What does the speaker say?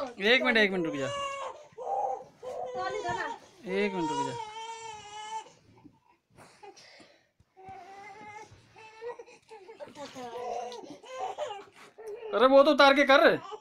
एक मिनट रुक जा, एक मिनट रुक जा। अरे वो तो उतार के कर।